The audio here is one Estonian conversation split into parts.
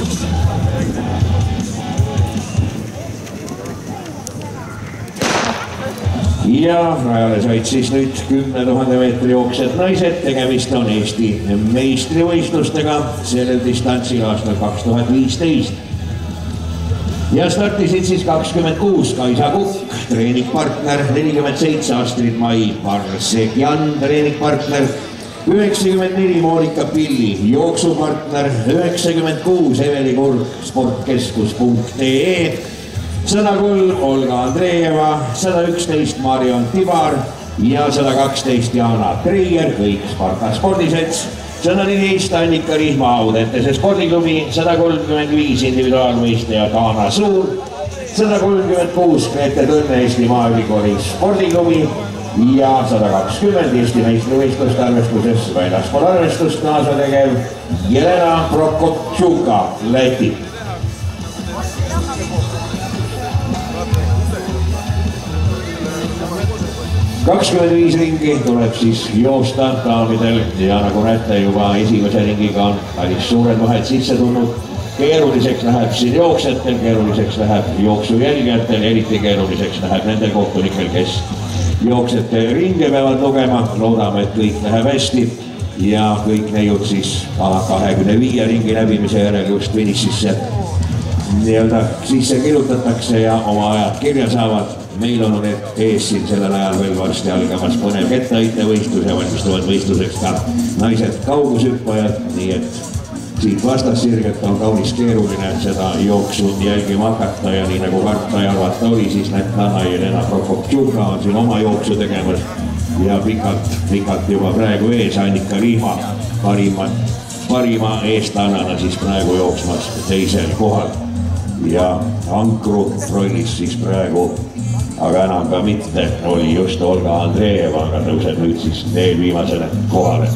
Ja rajale said siis nüüd 10 000 meetri jooksjad naised, tegemist on Eesti meistrivõistlustega sellel distantsil aastal 2015. Ja startisid siis 26 Kaisa Kukk, treeningpartner, 47 Astrid Mai Parsegjan, treeningpartner, 94 Monika Pilli, jooksupartner, 96 Eveli Kurg, sportkeskus.ee, 103 Olga Andreeva, 111 Marion Tibar ja 112 Jana Treier, kõik Sparta spordisets, 114 Annika Rihma Audentese spordiklubi, 135 individuaalvõistleja Taana Suur, 136 Grete Tõnne Eesti Maaülikooli spordiklubi ja 120 Eesti meistrivõistluste arvestuses väljaspool arvestust kaasa tegev Jelena Prokoptšuka, Läti. 25 ringi tuleb siis joosta daamidel ja nagu näete juba esimese ringiga on päris suured vahed sisse tulnud. Keeruliseks läheb siin jooksjatel, keeruliseks läheb jooksujälgijatel, eriti keeruliseks läheb nendel kohtunikel, kes jooksjate ringe peavad lugema. Loodame, et kõik läheb hästi ja kõik neiud siis 25 ringi läbimise järel just finišisse nii-öelda sisse kirjutatakse ja oma ajad kirja saavad. Meil on ees siin sellel ajal veel varsti algamas põnev kettaheitevõistlus ja valmistuvad võistluseks ka naised kaugushüppajad, nii et siit vastassirgelt on kaunis keeruline seda jooksu jälgima hakata ja nii nagu karta ja arvata oli, siis Lätlana Jelena Prokoptšuka on siin oma jooksu tegemas ja pikalt juba praegu ees Annika Rihma parima eestlannana siis praegu jooksmas teisel kohal ja ankru rollis siis praegu aga enam ka mitte, oli just Olga Andreeva, aga tõuseb nüüd siis veel viimasele kohale.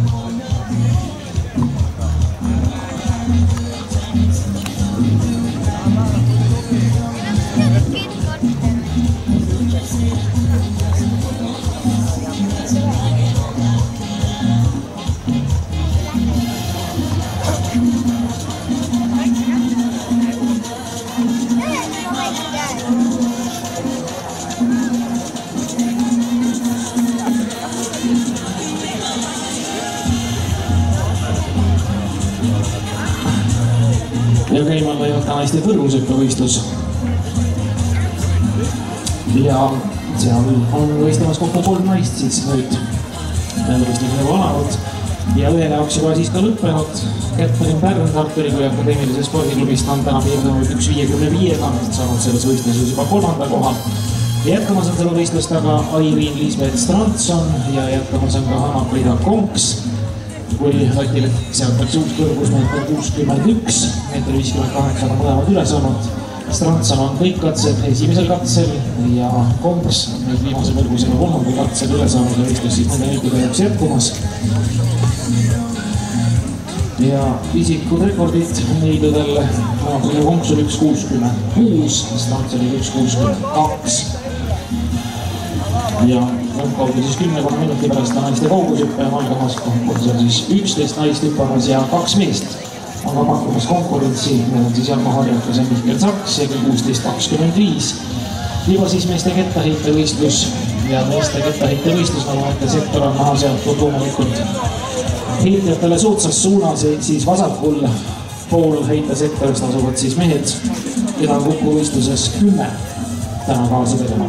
Ja käimal lõivad ka naiste kõrgushüppevõistlus. Ja seal on võistlemas kokku 3 naist siis nüüd võistlusele alanud ja ühele jaoks juba siis ka lõppenud. Kätterin Pärn Tartu Ülikooli Akadeemilise spordiklubist on täna piirdunud 1.55-ga, saanud selles võistluses juba 3. koha. Jätkamas on selle võistlust aga Airiin Liisbeth Strandson ja jätkamas on ka Hanna-Priida Konks. Kui Latile seatakse uus kõrgus meeter 61, meeter 58 on mõlemad üle saanud. Strandson on kõik katsed esimesel katsel ja Kombs nüüd viimase kõrgusega 3. katsel üle saanud ja võistlus siis nende neikude jaoks jätkumas. Ja isikud rekordid neidudel Hanna-Priida Konks oli 1.66, Strandson oli 1.62. Ja kaudu siis 10 minuti pärast naiste kaugushüppe on algamas, kus on siis 11 naist hüppamas ja 2 meest on ka pakkumas konkurentsi. Need on siis Jarmo Harjakas ja Mihkel Saks ja 16.25. Juba siis meeste kettaheitevõistlus ja meeste kettaheitevõistlus, nagu näete, sektor on maha seatud loomulikult heitjatele soodsas suunas, siis vasakul pool heitesektorist asuvad siis mehed, keda on kokku võistluses 10 täna kaasa tegema.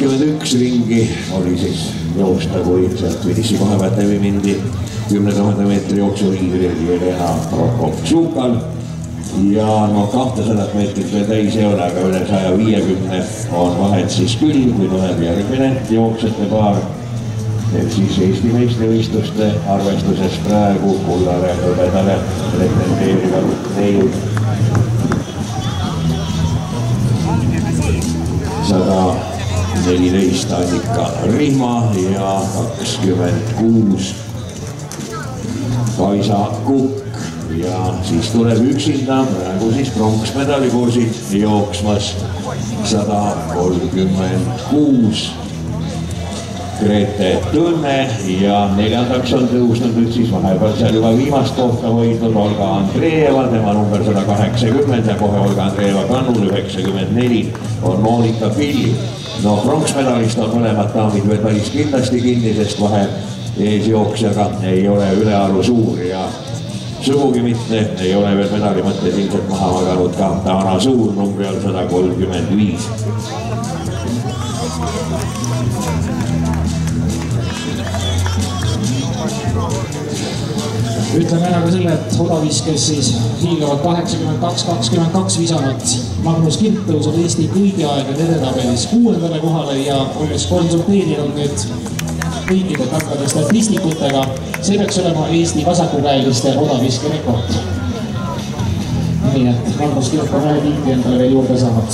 21 ringi oli siis joosta, kui sealt finiši koha pealt läbi mindi 10 000 meetri jooksuliidril Jelena Prokopšukal. Ja no 200 meetrit veel täis ei ole, aga üle 150 on vahet siis küll, kui tuleb järgmine jooksjate paar. Et siis Eesti meistrivõistluste arvestuses praegu kullale hõbedale pretendeerivad neil 114 Annika Rihma ja 26 Kaisa Kukk. Ja siis tuleb üksinda praegu siis pronksmedalikursid jooksmas 136 Grete Tõmme ja neljandaks on tõusnud nüüd siis vahepeal seal juba viimast kohta hoidnud Olga Andreeva, tema number 180 ja kohe Olga Andreeva kannul 94 on Monika Pilli. No pronksmedalist on mõlemad daamid veel päris kindlasti kinni, sest vahe eesjooksjaga ei ole ülearu suur ja sugugi mitte ei ole veel medali mõttes ilmselt maha maganud ka Taana Suur numbri all 135. Ütleme ära ka selle, et odaviskes siis hiilgavad 82-22 visanud Magnus Kirt tõuseb Eesti kõigi aegade edetabelis 6. kohale ja olles konsulteerinud nüüd kõikide tarkade statistikutega, see peaks olema Eesti vasakukäeliste odaviske rekord. Nii et Magnus Kirt on ühe tiitli endale veel juurde saanud.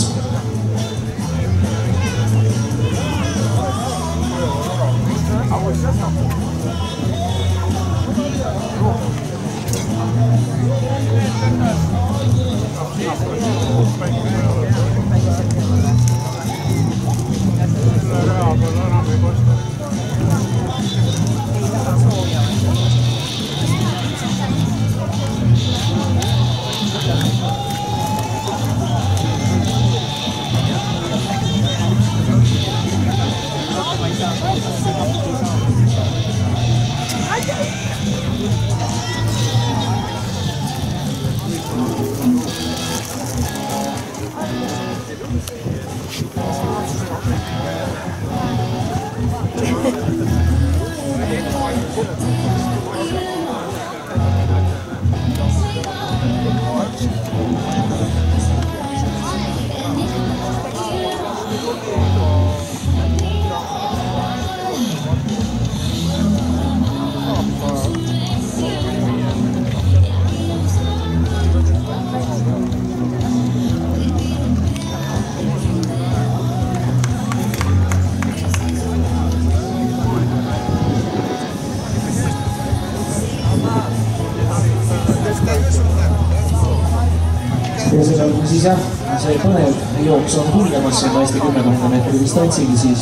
Ja sellel siis jah, see põnev jooks on kulgemas selle Eesti 10 000 meetri distantsigi, siis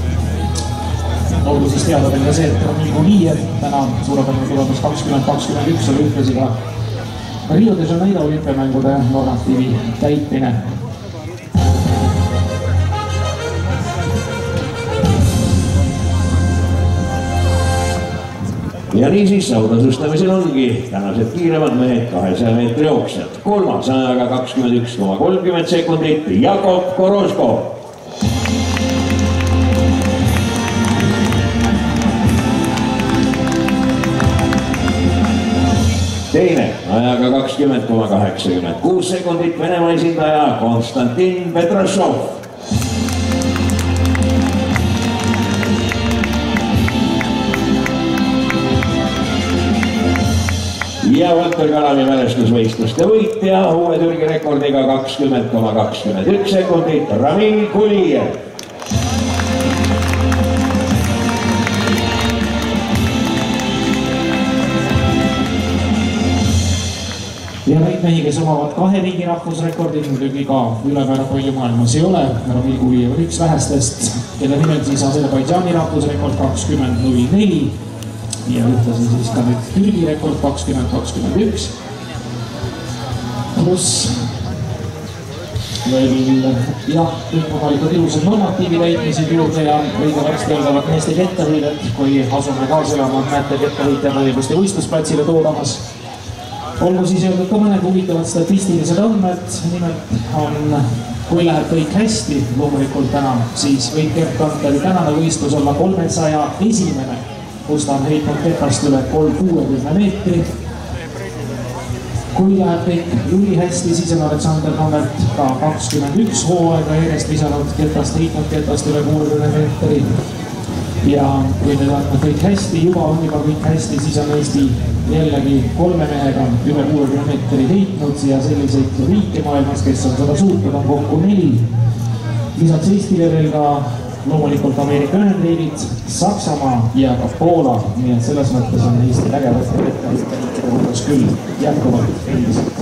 olgu siis teada veel ka see, et Ramil Gulijev täna suurepärane tulemus 2021 oli ühtlasi ka Rio de Janeiro olümpiamängude normatiivi täitmine. Ja niin siis sautasustamisel ongi tänased kiiremad mehed 200 meetri jooksjad. Kolmas ajaga 21,30 sekundit Jakob Koroško. Teine ajaga 20,86 sekundit Venemaa esindaja Konstantin Petrashov. Ja Valter Kalami mälestusvõistluste võitja uue Türgi rekordiga 20,21 sekundit Ramil Gulijev. Ja neid mehi, kes omavad kahe riigi rahvusrekordid, muidugi ka ülemäära palju maailmas ei ole. Ramil Gulijev on üks vähestest, kelle nimel siis Aserbaidžaani rahvusrekord 20.04 ja ühtlasi siis ka nüüd Türgi rekord 20.21. Pluss veel jah, võimalikud ilusad normatiivi täitmised juurde ja õige varsti algavad meeste kettavõidet, kui asume kaasa elama, näete kettavõitjad õigusti võistlusplatsile toodamas. Olgu siis öeldud ka mõned huvitavad statistilised andmed, nimelt on kui läheb kõik hästi, loomulikult täna, siis võib Gert Kanteri tänane võistlus olla 301, kus ta on heitnud ketast üle 360 meetri. Kui läheb kõik ülihästi, siis on Aleksander Tammert ka 21 hooaega järjest visanud ketast, heitnud ketast üle 60 meetri. Ja kui need on kõik hästi, juba on kõik hästi, siis on Eesti jällegi 3 mehega üle 60 meetri heitnud ja selliseid riike maailmas, kes on seda suutnud, on kokku 4. Lisaks Eestile veel ka loomulikult Ameerika Ühendriigid, Saksamaa ja ka Poola, nii et selles mõttes on Eesti vägevasti riikide hulgas küll jätkuvalt endiselt.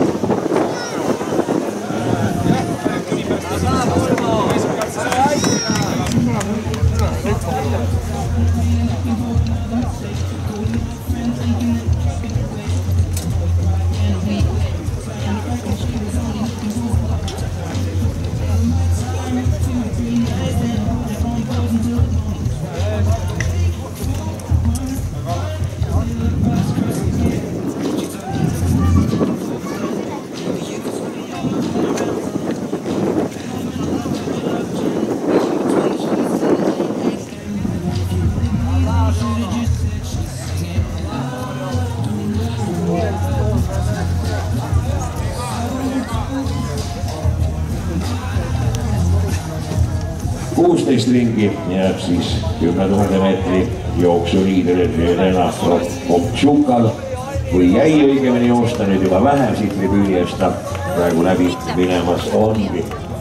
Ringi jääb siis 10 000 meetri jooksuliidril Jelena Koptšukal või jäi õigemini joosta nüüd juba vähem siit tribüüni eest ta praegu läbi minemas ongi.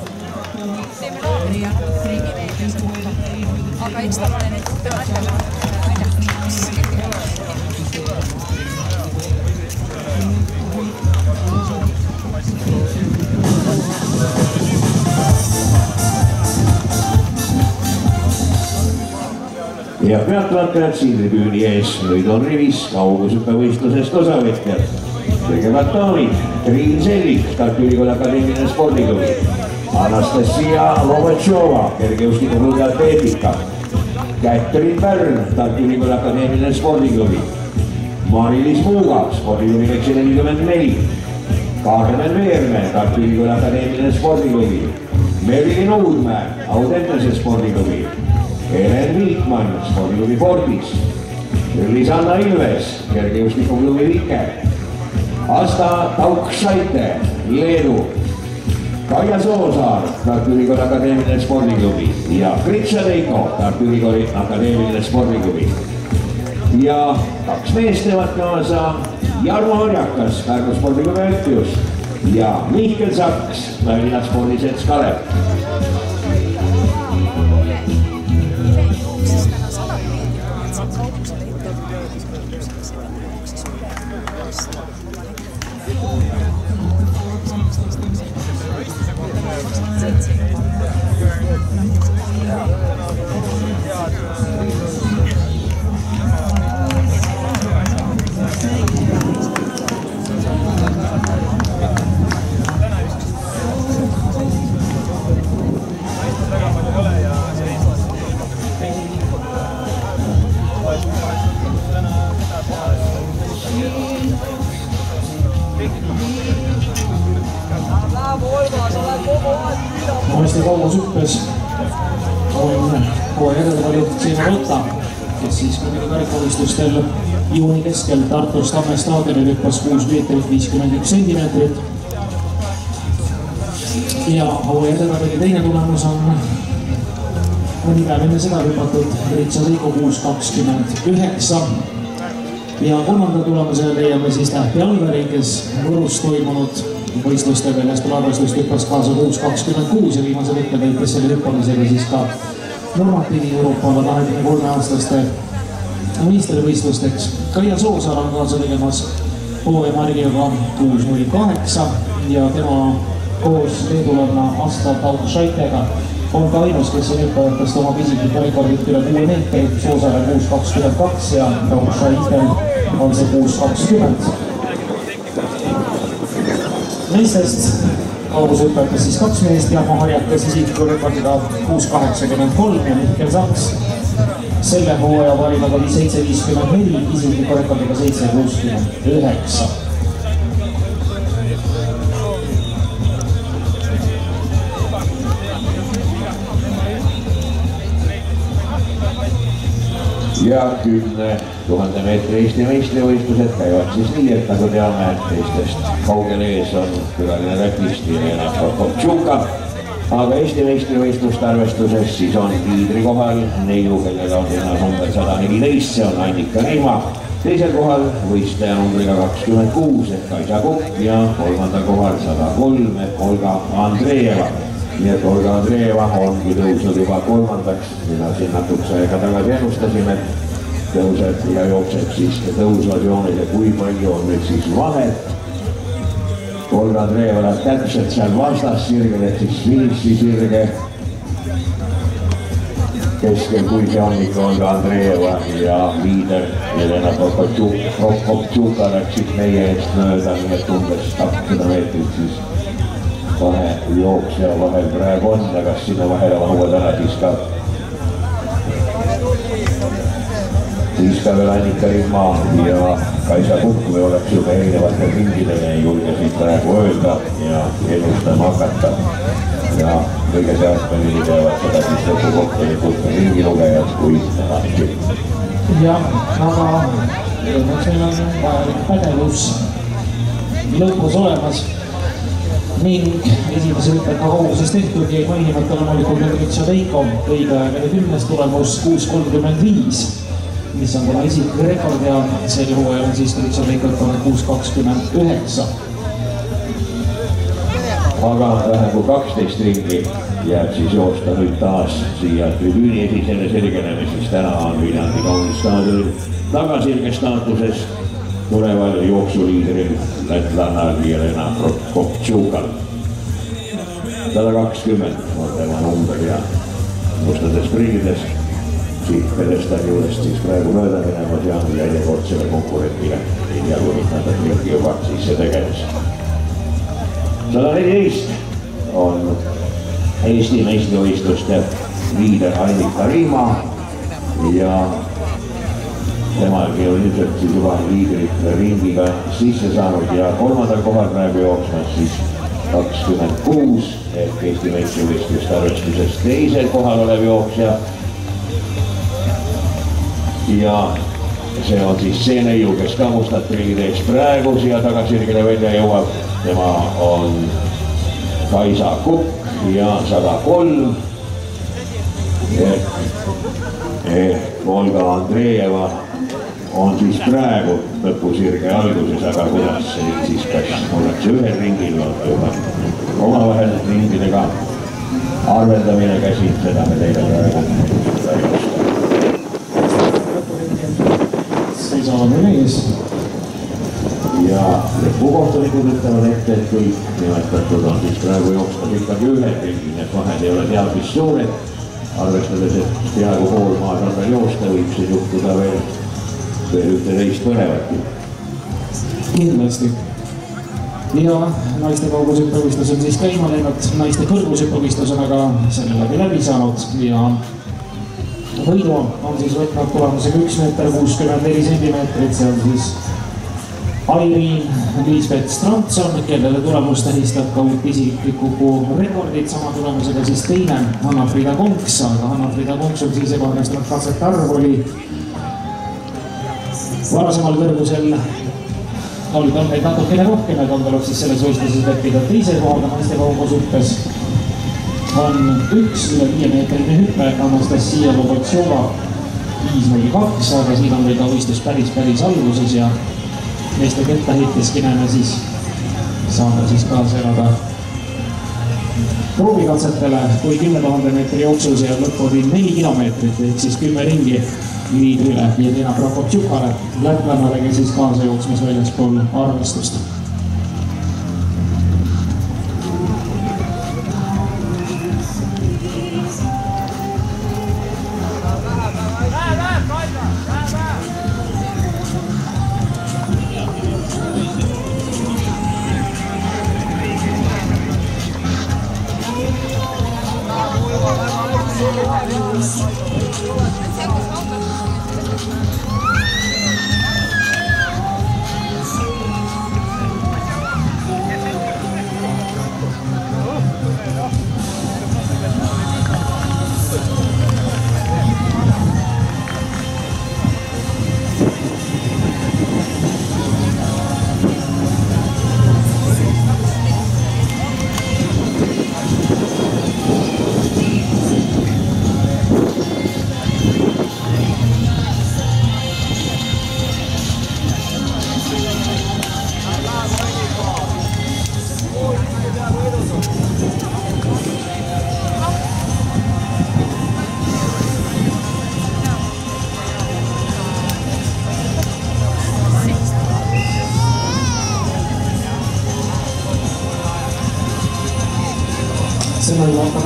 Ja pealtvaatajad siin tribüüni ees, nüüd on rivis kaugushüppevõistlusest osavõtjad. Kõigepealt daamid, Triin Sellik, Tartu Ülikooli Akadeemiline Spordiklubi, Anastasia Lovatšova, kergejõustikuklubide atleetika, Kätrin Pärn, Tartu Ülikooli Akadeemiline Spordiklubi, Mari-Liis Muuga, Spordiklubi Veksi 44, Karmen Veermäe, Tartu Ülikooli Akadeemiline Spordiklubi, Merilin Uudmäe, Audentese Spordiklubi, Helen Viikmann, Spordiklubi Fortis, Lisanna Ilves, kergejõustikuklubi Vike, Asta Taukšaite, Leedu, Kaia Soosaar, Tartu Ülikooli Akadeemiline Spordiklubi ja Gritša Teiko, Tartu Ülikooli Akadeemiline Spordiklubi. Ja 2 meest teevad kaasa Jarmo Orjakas, Pärnu Spordiklubi Ötjus ja Mihkel Saks, Tallinna Spordiselts Kalev. Eesti kaugushüppes on kohe järelevaljunud Siim Rota, kes siis kõigil karikavõistlustel juuni keskel Tartus Tamme staadionil hüppas 6 meetrit 51 sentimeetrit. Ja hauajärelevalju teine tulemus on mõni päev enne seda hüpatud Gritša Teiko 6.29. Ja kolmanda tulemuse leiame siis Tähti Alveri, kes Võrus toimunud võistluste väljaspool arvestust hüppas kaasa 6.26 ja viimase võtte võitis selle hüppamisega siis ka normatiivi Euroopa 23-aastaste meistrivõistlusteks. Kaia Soosaar on kaasa tegemas hooajamargiga 6.08 ja tema koos leedulanna Asta Taukšaitega on ka ainus, kes on hüppajatest oma isiklikku rekordit üle 6 meetrit, Soosaare 6.22 ja Taukšaitel on see 6.20. Meistest kaugushüppajates siis 2 meest, Jarmo Harjakas isikliku rekordiga 6.83 ja Mihkel Saks selle hooaja parimaga 7.54, isikliku rekordiga 7.69. Ja 10 000 meetri Eesti meistrivõistlused käivad siis nii, et nagu teame, teistest kaugel ees on külaline Lätist Jelena Prokoptšuka. Aga Eesti meistrivõistluste arvestuses siis on liidri kohal neiu, kellel on number 114, see on Annika Rima. Teisel kohal võistleja numbriga 26 ehk Kaisa Kukk ja kolmandal kohal 103 ehk Olga Andreeva. Nii et Olga Andreeva ongi tõusnud juba kolmandaks, mida siin natukese aega tagasi ennustasime, et tõuseb ja jookseb siis tõusvad jooned ja kui palju on nüüd siis vahet. Olga Andreeva läheb täpselt seal vastas sirgel, et siis finiši sirge keskel, kui see on ikka Olga Andreeva ja liider Jelena Prokoptšuka läks siis meie eest mööda, nii et umbes 200 meetrit siis vahe jooksja vahel praegu on ja kas sinna vahele on uued ära siis ka veel Annika Rima ja Kaisa Kukk või oleks juba erinevatel ringidele ei julge siit praegu öelda ja ennustama hakata. Ja kõige seastpärili teevad seda siis lõpukohtelikult ringilugejad kui alati. Jah, aga meil on vajalik pädevus lõpus olemas. Ning esimese hüppega koguses tehtud jäi mainimata loomulikult Hendrikson Veiko õigeaegade 10. tulemus 6.35, mis on tema isiklik rekord ja sel hooajal on siis Hendrikson Veikot on 6.29. Aga vähem kui 12 ringi jääb siis joosta nüüd taas siia tribüüni esisele selgeneme, siis täna on Viljandi kaunistaadionil tagasirge staatuses tuleval jooksuliidril lätlannal Jelena Prokoptšukal. 120 on tema number ja mustades prillides siit pedestal juurest siis praegu mööda minemas ja järjekordsele konkurentile jagunit nad juba sisse tegeles. 114 on Eesti meistrivõistluste liider Annika Rima ja temalgi on ilmselt siis juba liidrit ringiga sisse saanud ja kolmandal kohal praegu jooksmas siis 26 ehk Eesti meistrivõistluste arvestuses teisel kohal olev jooksja. Ja see on siis see neiu, kes ka mustad prillid ees praegu siia tagasirgele välja jõuab. Tema on Kaisa Kukk ja 103 ehk Olga Andreeva on siis praegu lõpusirge alguses, aga kuidas siis kas ollakse ühel ringil või omavahel ringidega arveldamine käsil, seda me teile praegu seisavad meil ees. Ja lõpukohtunikud ütlevad ette, et kõik nimetatud on siis praegu jooksnud ikkagi ühel ringil, need vahed ei ole tead mis suured. Arvestades, et peaaegu pool maad on veel joosta, võib siin juhtuda veel ühte teist põnevati. Kindlasti. Ja naiste kaugushüppevõistlus on siis käima läinud, naiste kõrgushüppevõistlus on aga selle läbi saanud ja võidu on siis võtnud tulemusega 1 meeter 64 sentimeetrit, see on siis Airin Liisbeth Strandson, kellele tulemus tähistab ka uut isiklikku rekordit, sama tulemusega siis teine Hanna-Frida Konks, aga Hanna-Frida Konks on siis ebaõnnestunud katsete arv oli varasemal kõrgusel oli tal neid natukene rohkem ja tal tuleb siis selles võistluses leppida teise kohaga naiste kaugushüppes on 1 üle 5 meetrine hüppe Anastasia Lobotsova 5.02, aga siin on meil ka võistlus päris alguses ja meeste kettaheiteski näeme siis saame siis kaasa elada proovikatsetele, kui 10 000 meetri jooksul see lõpuni 4 kilomeetrit ehk siis 10 ringi liidrile Jelena Prokoptšukale, lätlannale, kes siis kaasa jooksmas väljaspool arvestust.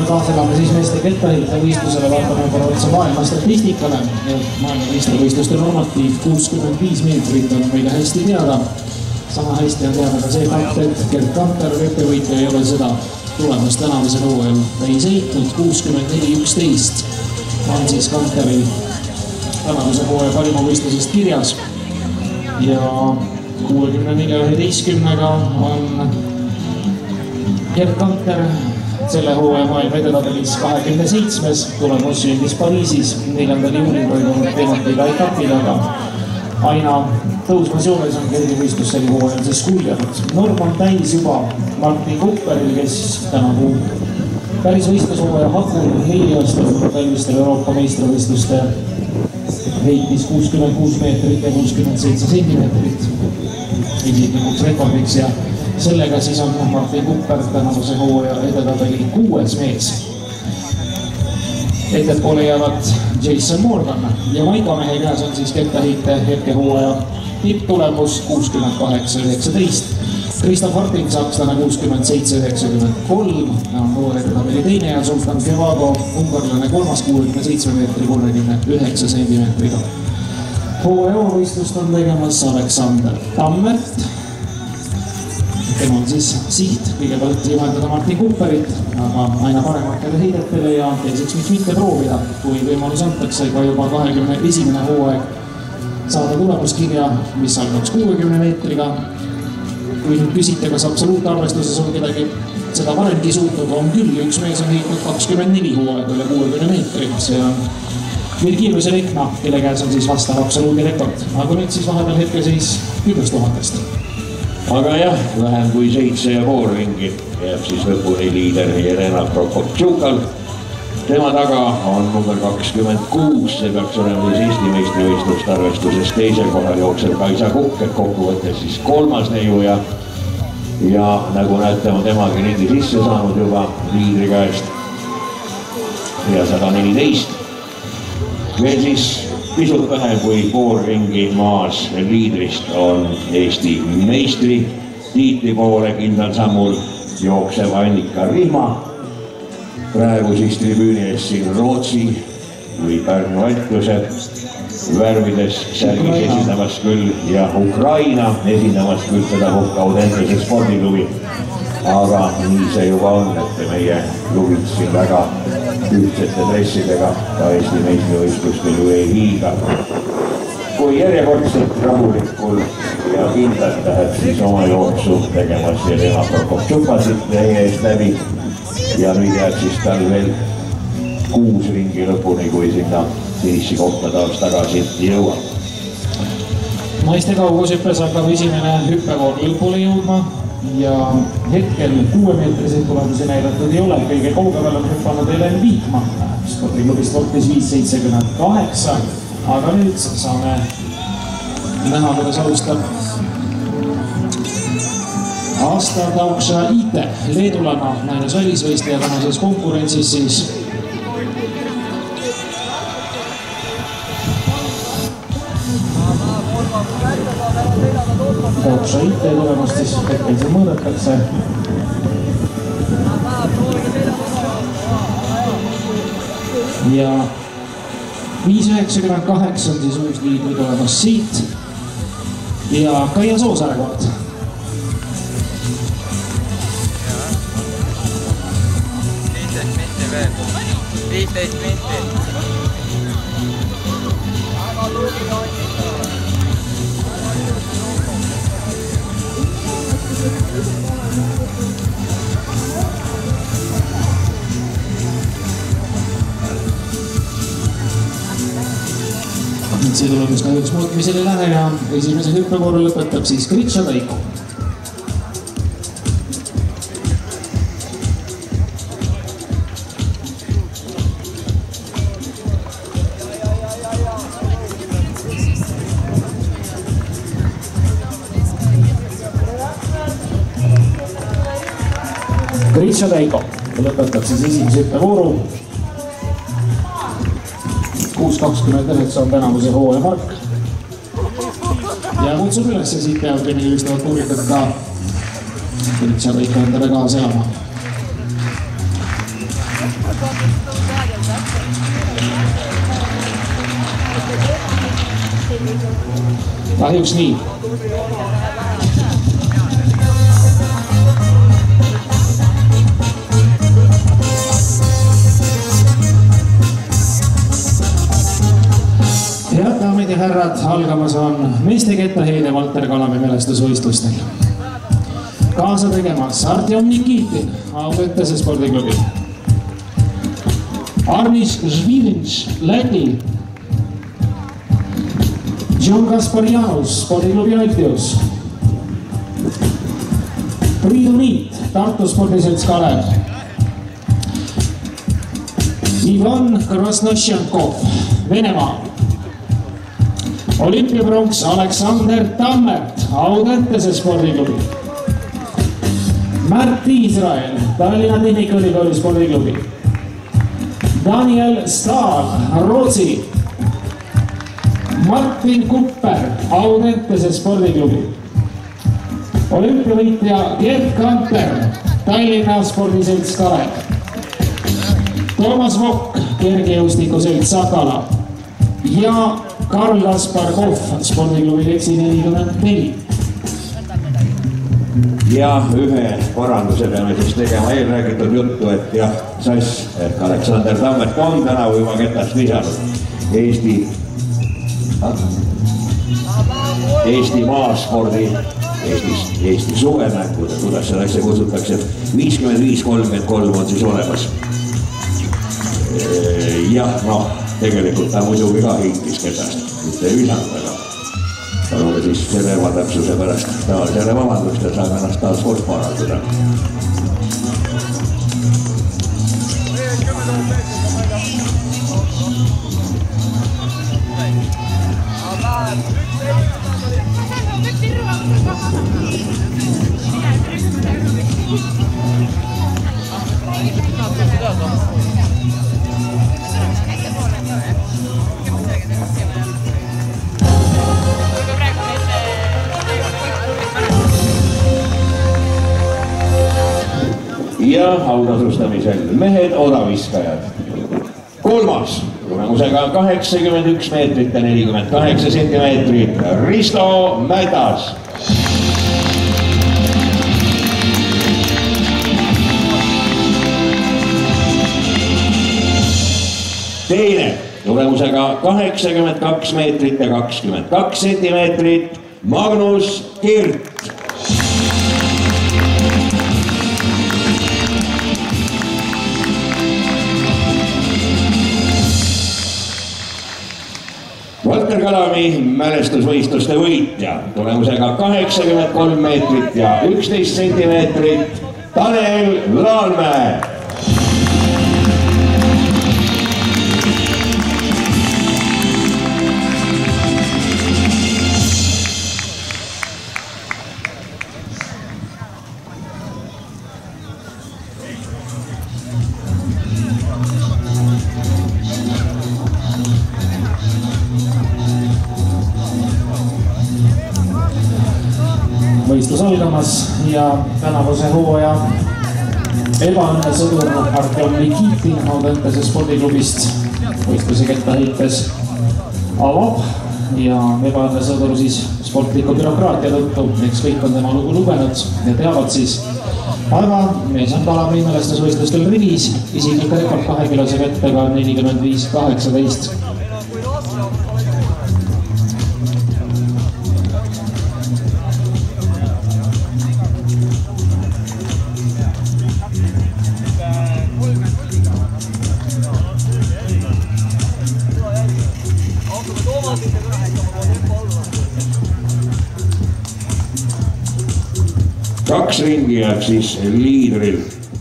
taas elame siis meeste kettaheitle võistlusele, vaatame korra otsa maailma statistikale. Maailma meistrivõistluste normatiiv 65 meetrit on meile hästi teada. Sama hästi on teada ka see fakt, et Gerd Kanter, vettevõitja, ei ole seda tulemust tänavusel hooajal ei sõitnud. 64.11 on siis Kanteri tänavuse hooaja parima võistlusest kirjas. Ja 64.11-ga on Gerd Kanter selle hooaja maailma edetabelis 27. Tulemus sündis Pariisis 4. juulil toimunud teematiga etapil, aga aina tõusmas joones on Gerdi võistlus sel hooajal siis kulgenud. Norm on täis juba Martin Kupperil, kes tänavu päris võistlushooaja hakul Heliostel talvistel Euroopa meistrivõistluste heitis 66 meetrit ja 67 sentimeetrit isiklikuks rekordiks ja sellega siis on Martin Kupper tänavuse hooaja edetabeli 6. mees. Ettepoole jäävad Jason Morgan ja Maiko mehe käes on siis kettaheite hetkehooaja tipptulemus 68.19. Kristof Harting sakslane 67.93 on hooaja edetabeli teine ja Sultan Kevago ungarlane 3. 67 meetri 39 sentimeetriga. Hooaja võistlust on tegemas Aleksander Tammert. Tema on siis siht kõigepealt juhendada Martin Kupperit, aga aina parematele heidetele ja teiseks miks mitte proovida, kui võimalus antakse ka juba 21. hooaeg saada tulemuskirja, mis algaks 60 meetriga. Kui nüüd küsite, kas absoluutarvestuses on kedagi seda varemgi suutnud, on küll, üks mees on heitnud 24 hooaega üle 60 meetri. See on Virgilius Elekna, kelle käes on siis vastav absoluudi rekord. Aga nüüd siis vahepeal hetke seis 10 000-st. Aga jah, vähem kui 7,5 ringi jääb siis lõpuni liider Jelena Prokoptšukal. Tema taga on number 26, see peaks olema siis Eesti meistrivõistluste arvestuses teisel kohal jooksev Kaisa Kukk, et kokkuvõttes siis 3. neiu ja nagu näete, on temagi ringi sisse saanud juba liidri käest ja 114. Veel siis pisut vähem kui pool ringi maas liidrist on Eesti meistri tiitli poole kindlal sammul jooksev Annika Rihma. Praegu siis tribüüni ees siin Rootsi või Pärnu Ätluse värvides särgis esindamas küll ja Ukraina esindamas küll seda hukka Audentese spordiklubi. Aga nii see juba on, et meie klubid siin väga ühtsete dressidega ka Eesti meistrivõistlustel ju ei hiiga. Kui järjekordselt rahulikul ja kindlalt läheb siis oma jooksu tegemas Jelena Prokoptšukasit teie eest läbi. Ja nüüd jääb siis tal veel 6 ringi lõpuni, kui sinna finissi kohta taas tagasi jõuab. Naiste kaugushüppes hakkab esimene hüppevoor lõpule jõudma ja hetkel 6-meetriseid tulemusi näidatud ei ole. Kõige kaugemal on hüppanud Helen Viikmann, spordiklubi Sportis 5.78, aga nüüd saame näha, kuidas alustab Asta Daukša Ite, leedulana, naines välisvõistleja tänases konkurentsis siis. Daukša Ite tulemust siis hetkel see mõõdetakse. Ja 5.98 on siis uus liidri tulemas siit ja Kaia Soosaare kord. 15 minti. See tulemus kahjuks muutmisele ei lähe ja esimese hüppevoolu lõpetab siis Gritša Taiko. Gritša Taiko lõpetab siis esimese hüppevooru. 6.29 on tänavuse hooaja mark. Ja kutsub üles ja siit peab kümnilistavad tuurikat ka Gritša Taiko endale kaasa elama. Kahjuks nii. Head daamid ja härrad, algamas on meeste kettaheide Valter Kalami mälestusvõistlustel. Kaasa tegemas Artjom Nikitin, Audentese spordiklubi. Arnis Žvilinš, Läti. John Gasparjanus, spordiklubi Altius. Priidu Niit, Tartu spordiselts Kalev. Ivan Krasnošenkov, Venemaa. Olümpiapronks Aleksander Tammert, Audentese spordiklubi. Märt Iisrael, Tallinna Tehnikaülikooli spordiklubi. Daniel Stahl, Rootsi. Martin Kupper, Audentese spordiklubi. Olümpiavõitja Gert Kanter, Tallinna spordiselts Kalev. Toomas Vokk, kergejõustikuselts Sakala. Ja Karl Kaspar Kohv, spordiklubi Leksi 44. Ja ühe paranduse peame siis tegema eelräägitud juttu, et jah, sass, et Aleksander Tammert on tänavu juba ketast lisanud Eesti maaspordi, Eesti suvemängude, kuidas seda asja kutsutakse, 55-33 on siis olemas. Jah, noh, tegelikult ta muidugi ka hinkis ketast, mitte ei visanud, aga palume siis selle ebatäpsuse pärast selle vabandust ja saame ennast taas kord parandada. Ja autasustamisel mehed odaviskajad. Kolmas tulemusega 81 meetrit ja 48 sentimeetrit Risto Mädas. Teine tulemusega 82 meetrit ja 22 sentimeetrit Magnus Kirt. Valter Kalami mälestusvõistluste võitja tulemusega 83 meetrit ja 11 sentimeetrit Tanel Laalmäe. Võistlus algamas ja tänavuse hooaja ebaõnne sõdur Artjom Nikitin Audentese spordiklubist võistluse kettaheites avab ja ebaõnne sõdur siis sportliku bürokraatia tõttu, eks kõik on tema lugu lugenud ja teavad siis. Aga mees on Kalami mälestusvõistlustel rivis, isiklik rekord 2-kilose kettega 45-18. Kaks ringi jääb siis liidril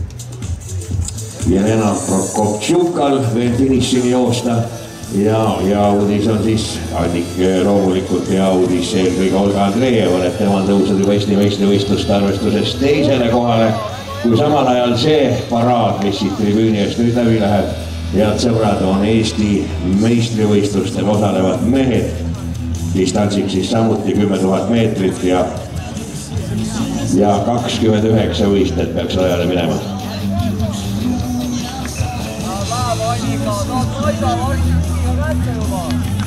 Jelena Prokoptšukal veel finišini joosta ja uudis on siis Annik loomulikult ja uudis eelkõige Olga Andreeval, et tema on tõusnud juba Eesti meistrivõistluste arvestuses teisele kohale, kui samal ajal see paraad, mis siit tribüüni eest nüüd läbi läheb, head sõbrad, on Eesti meistrivõistlustel osalevad mehed, distantsiks siis samuti 10 000 meetrit ja 29 võistlet peaks rajale minema. Monika, no toida varsti ja kätte juba.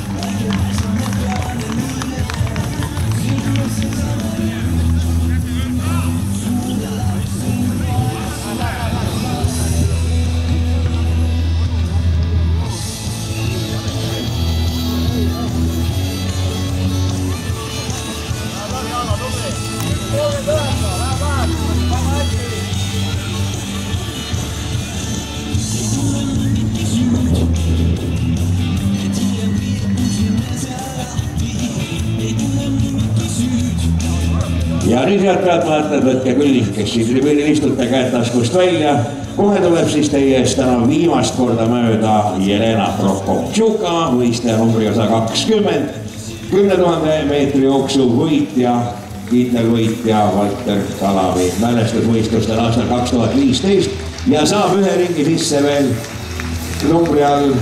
Ja nüüd head pealtvaatajad, võtke küll, kes siin tribüünil istute, käed taskust välja. Kohe tuleb siis teie eest täna viimast korda mööda Jelena Prokoptšuka, võistleja numbriga 120, 10 000 meetri jooksu võitja, kindelvõitja Valter Kalavi mälestusvõistlustel aastal 2015 ja saab ühe ringi sisse veel numbri all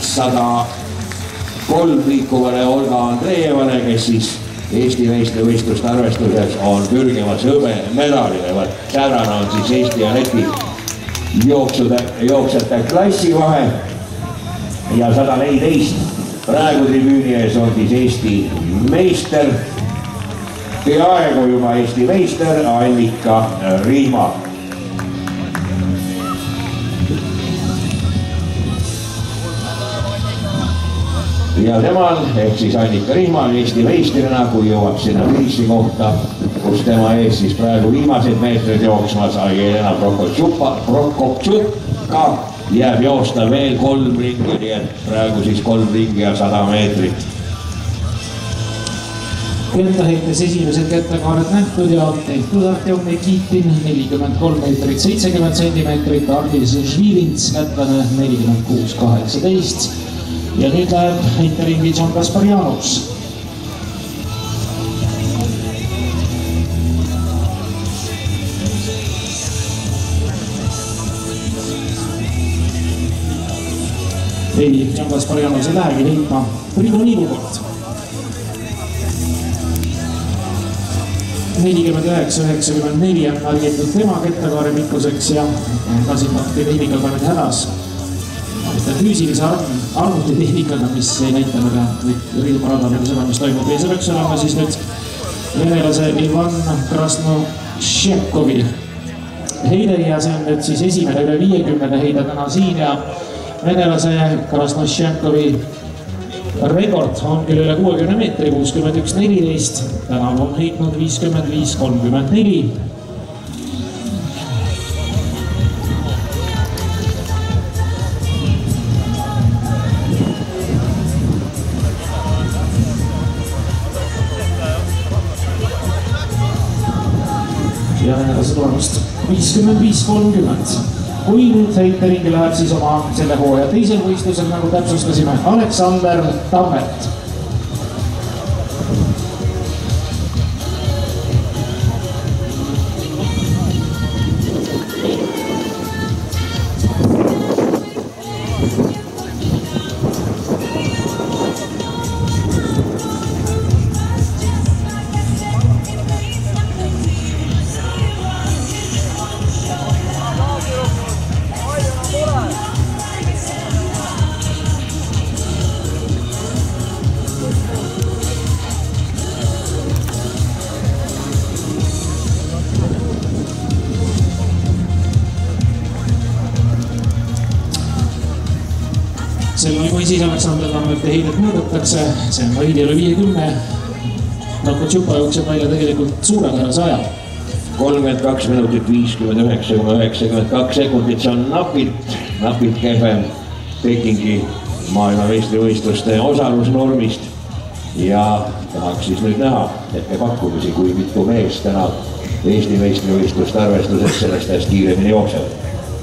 103 liikuvale Olga Andreevale, kes siis Eesti meistrivõistluste arvestuses on pürgimas hõbemedalile. Säärane on siis Eesti ja Läti jooksjate klassivahe ja 114. Praegu tribüüni ees on siis Eesti meister, peaaegu juba Eesti meister Annika Rihma. Ja temal, ehk siis Annika Rihmal Eesti meistrina, kui jõuab sinna finiši kohta, kus tema ees siis praegu viimased meetrid jooksmas, Jelena Prokoptšuka jääb joosta veel 3 ringi, nii et praegu siis 3 ringi ja 100 meetrit. Kettaheites esimesed kettakaared nähtud ja tehtud Artjom Nikitin 43 meetrit 70 centimeetrit, Ardis Žvilints kätlane 46-18. Ja nüüd läheb hinterringi John Kasparjanovs. Ei, John Kasparjanovs ei lähegi heitma Priidu Niilu poolt. 49-94 on märgitud tema kettakaare pikkuseks ja Kasimati Niiliga ka nüüd hädas. Füüsilise arvutitehnikaga, mis ei näita väga riiduparadamine seda, mis toimub. Ja see peaks olema siis nüüd venelase Ivan Krasnošenkovi heide ja see on nüüd siis esimene üle 50 heide täna siin ja venelase Krasnošenkovi rekord on küll üle 60 meetri, 61-14. Täna on heitnud 55-34. Ja venelase tulemust 55-30. Kui nüüd heiteringi läheb siis oma selle hooaja teisel võistlusel, nagu täpsustasime, Aleksander Tammet. Sellel kui siis Aleksander Tammete heidet mõõdetakse, see on veidi üle 50. Prokoptšuka jookseb välja tegelikult suurepärase aja. 32 minutit 59,92 sekundit, see on napilt kehvem Pekingi maailmameistrivõistluste osalusnormist ja tahaks siis nüüd näha hetkepakkumisi, kui mitu meest täna Eesti meistrivõistluste arvestuses sellest hästi kiiremini jookseb.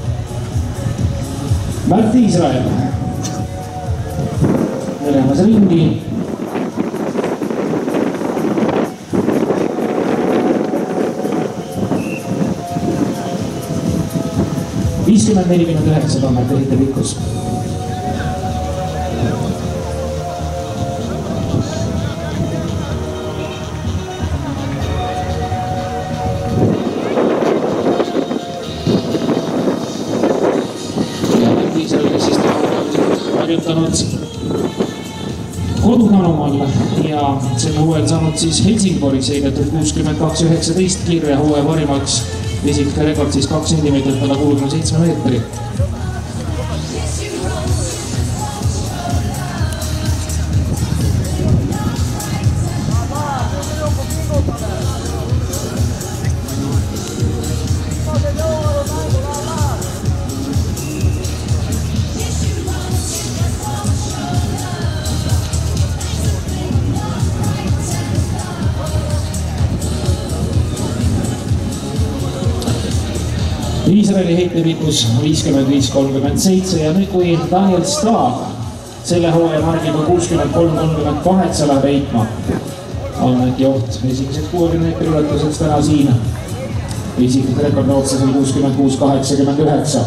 Märt Iisrael Venemas ringi. Viiskümmend 49 Tammete heite pikkus. Ja Märt Iisrael, kes siis kirjutanud kodukanumal ja sel hooajal saanud siis Helsingboris heidetud 62.19 kirja hooaja parimaks isiklik rekord siis 2 cm alla 67 meetri. Iisraeli heitepikkus 55.37 ja nüüd kui Daniel Staag selle hooaja margiga 63.38 läheb heitma, on äkki oht esimeseks 60 meetri ületuseks täna siin. Isiklik rekord otsesel 66.89.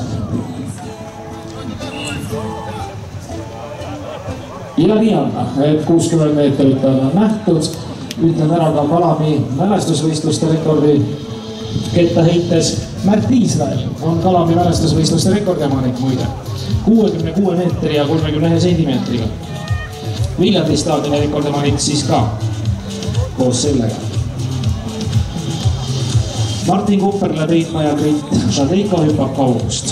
Ja nii on, et 60 meetrit on nähtud. Ütlen ära ka Kalami mälestusvõistluste rekordi kettaheites. Märt Iisrael on Kalami mälestusvõistluste rekordiomanik muide 66 meetri ja 31 sentimeetriga. Viljandi staadioni rekordiomanik siis ka koos sellega. Martin Kupper läheb heitma ja Krit Šadeiko hüppab kaugust.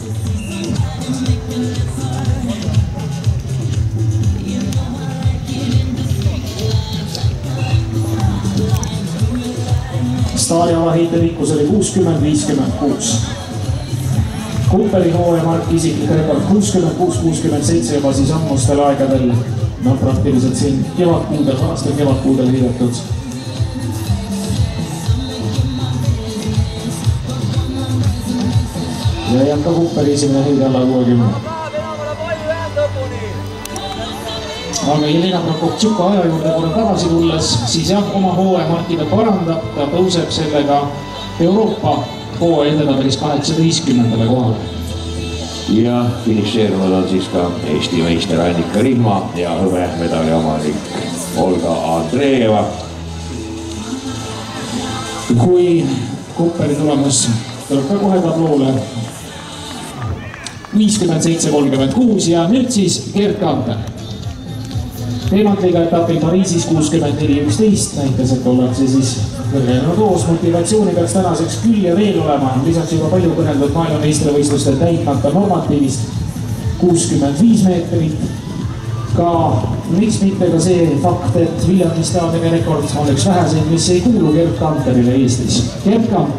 Staari avaheitepikkus oli 60.56. Kupperi hooaja mark isiklik rekord 66.67 juba siis ammustel aegadel, praktiliselt siin kevadkuudel, aastal kevadkuudel heidetud. Ja jääb ka Kupperi esimene heide alla 60. Aga Jelena Prokoptšuka aja juurde korra tagasi tulles, siis jah, oma hooaja markida parandab, ta tõuseb sellega Euroopa hooaja edetabelis 18. kohale. Ja finišeerunud on siis ka Eesti meister Annika Rihma ja hõbemedali omanik Olga Andreeva. Kui Kupperi tulemus tuleb ka kohe tabloole 57.36 ja nüüd siis Gerd Kanter. Teemantliga etapil Pariisis 64.11 näitas, et ollakse siis kõrgema koos. Motivatsiooni peaks tänaseks küll ja veel olema. Lisaks juba palju kõneldud maailmameistrivõistluste täitmata normatiivist 65 meetrit. Ka miks mitte ka see fakt, et Viljandi staadioni rekord on üks väheseid, mis ei kuulu Gerd Kanterile Eestis. Gerd Kanter.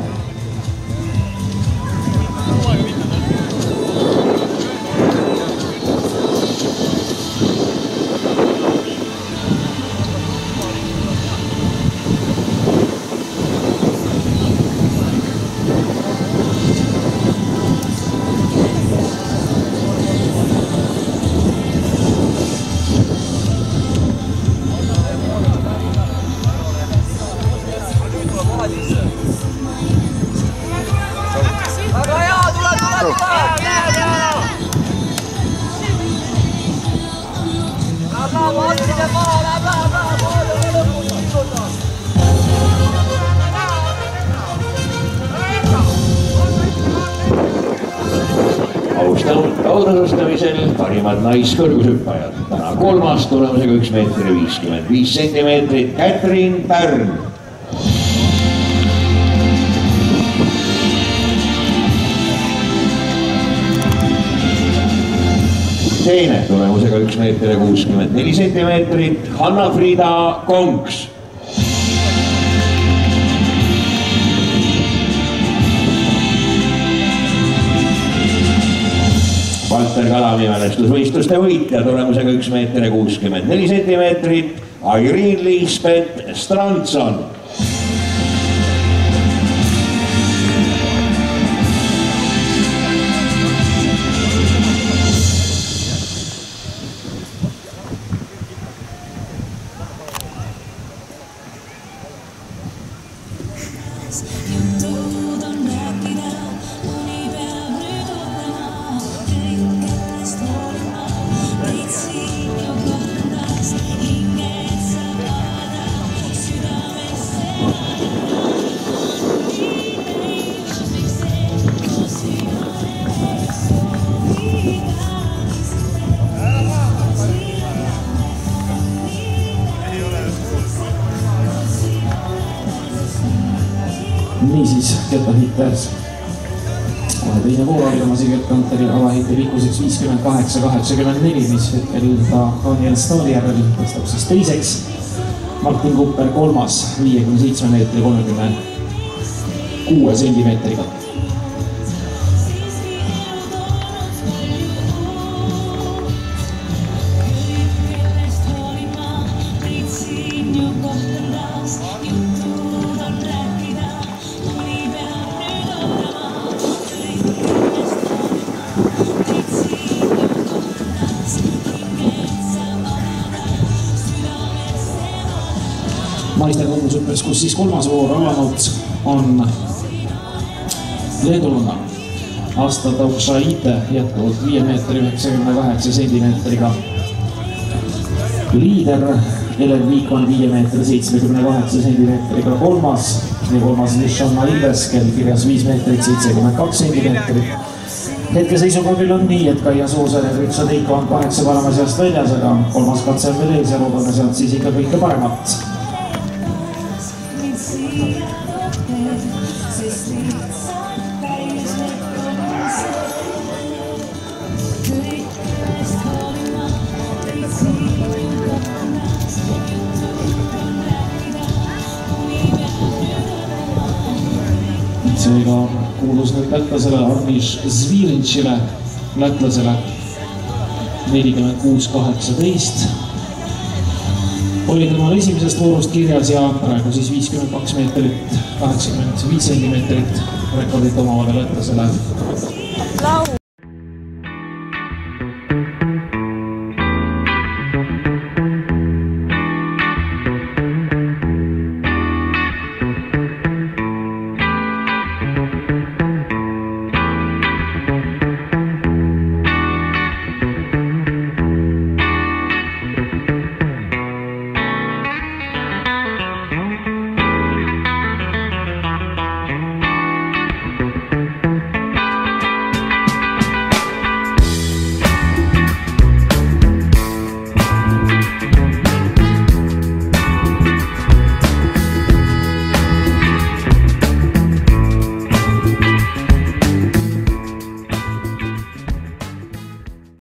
Austanud kaudatustamisel parimad naiskõrgushüppajad. Täna kolmas tulemusega 1 meetri 55 sentimeetrit Katrin Pärn. Teine tulemusega 1 meetri 64 sentimeetrit Hanna-Friida Konks. Valter Kalami mälestusvõistluste võitja tulemusega 1 meetri 64 sentimeetrit Irene Lisbeth Strandson. niisiis kettahitters. Kohe teine voor algamas ja Kettanteri avahitte pikkuseks 58-84, mis hetkel ka Daniel Stalijärvel tõstab siis teiseks. Martin Kupper kolmas 57 meetri 36 sentimeetriga. Maister kombusüppes, kus siis kolmas voor alanud on leedulanna Asta Taukšaite jätkuvalt 5 meetri 98 sentimeetriga. Liider Elen Viik on 5 meetri 78 sentimeetriga kolmas ja kolmas Lishanna Ilves, kel kirjas 5 meetrit 72 sentimeetrit. Hetkeseisuga küll on nii, et Kaia Soosaar ja Riksa Teiko on 8 parema seast väljas, aga kolmas katse on veel ees ja loodame sealt siis ikka kõike paremat. Seega kuulus nüüd lätlasele Arniš Zvirinšile, lätlasele 46-18. Oli temal esimesest voorust kirjas ja praegu siis 52 meetrit 85 sentimeetrit rekordit omavale lätlasele.